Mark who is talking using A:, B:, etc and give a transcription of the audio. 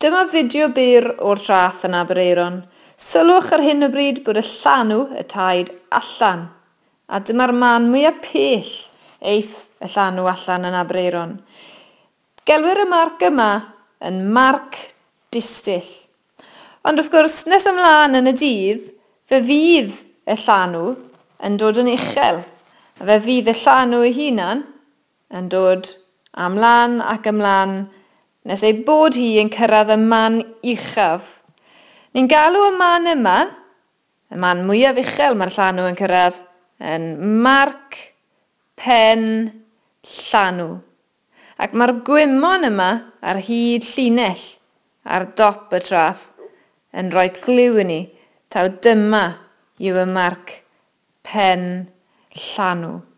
A: Dyma fideo byr o'r traeth yn Aberaeron. Sylwch ar hyn o bryd bod y llanw y taid allan. A dyma'r man mwyaf pell eith y llanw allan yn Aberaeron. Gelwir y marc yma yn marc distill. Ond wrth gwrs, nes ymlaen yn y dydd, fe fydd y llanw yn dod yn uchel. A fe fydd y llanw ei hunan yn dod amlan ac ymlaen nes ei bod hi yn cyrraedd y man uchaf. Ni'n galw y man yma, y man mwyaf uchel mae'r llanw yn cyrraedd, yn marc pen llanw. Ac mae'r gwymon yma ar hyd llinell ar dop y traeth yn rhoi cliw i ni taw dyma yw y marc pen llanw.